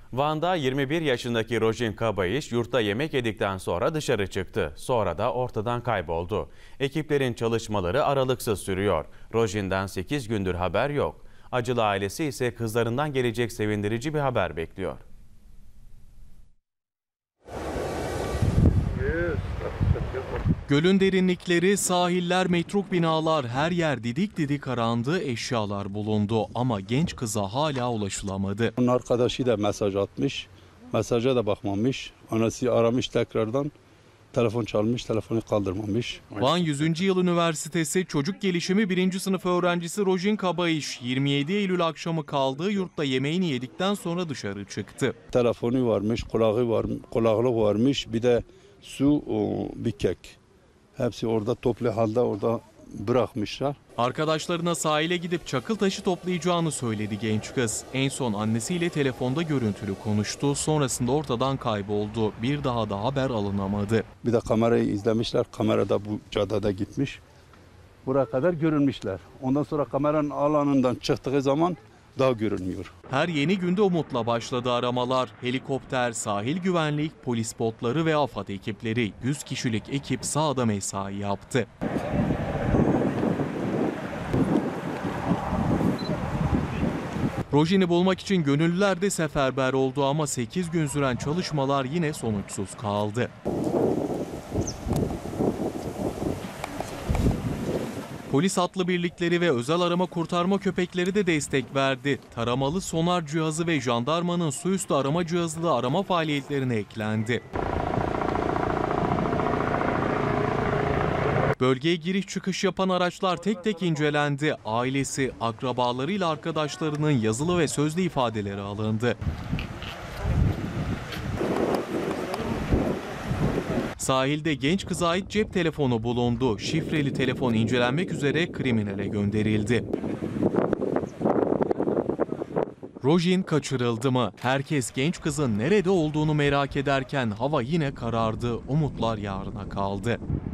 Van'da 21 yaşındaki Rojin Kabayiş yurtta yemek yedikten sonra dışarı çıktı. Sonra da ortadan kayboldu. Ekiplerin çalışmaları aralıksız sürüyor. Rojin'den 8 gündür haber yok. Acılı ailesi ise kızlarından gelecek sevindirici bir haber bekliyor. Gölün derinlikleri, sahiller, metruk binalar, her yer didik didik arandı, eşyalar bulundu ama genç kıza hala ulaşılamadı. Onun arkadaşı da mesaj atmış, mesaja da bakmamış, anası aramış tekrardan, telefon çalmış, telefonu kaldırmamış. Van 100. Yıl Üniversitesi Çocuk Gelişimi 1. sınıf öğrencisi Rojin Kabayiş, 27 Eylül akşamı kaldığı yurtta yemeğini yedikten sonra dışarı çıktı. Telefonu varmış, kulaklık varmış, bir de su, bir kek. Hepsi orada toplu halde orada bırakmışlar. Arkadaşlarına sahile gidip çakıl taşı toplayacağını söyledi genç kız. En son annesiyle telefonda görüntülü konuştu. Sonrasında ortadan kayboldu. Bir daha da haber alınamadı. Bir de kamerayı izlemişler. Kamerada bu caddede gitmiş. Buraya kadar görünmüşler. Ondan sonra kameranın alanından çıktığı zaman daha görünmüyor. Her yeni günde umutla başladı aramalar. Helikopter, sahil güvenlik, polis botları ve AFAD ekipleri 100 kişilik ekip sahada mesai yaptı. Rojin'i bulmak için gönüllüler de seferber oldu ama 8 gün süren çalışmalar yine sonuçsuz kaldı. Polis atlı birlikleri ve özel arama kurtarma köpekleri de destek verdi. Taramalı sonar cihazı ve jandarmanın su üstü arama cihazı da arama faaliyetlerine eklendi. Bölgeye giriş çıkış yapan araçlar tek tek incelendi. Ailesi, akrabalarıyla arkadaşlarının yazılı ve sözlü ifadeleri alındı. Sahilde genç kıza ait cep telefonu bulundu. Şifreli telefon incelenmek üzere kriminale gönderildi. Rojin kaçırıldı mı? Herkes genç kızın nerede olduğunu merak ederken hava yine karardı. Umutlar yarına kaldı.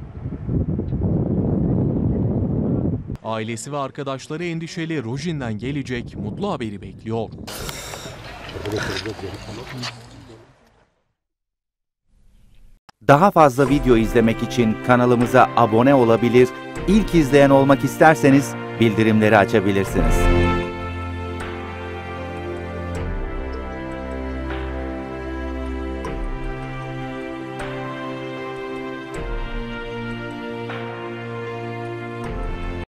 Ailesi ve arkadaşları endişeli, Rojin'den gelecek mutlu haberi bekliyor. Daha fazla video izlemek için kanalımıza abone olabilir, ilk izleyen olmak isterseniz bildirimleri açabilirsiniz.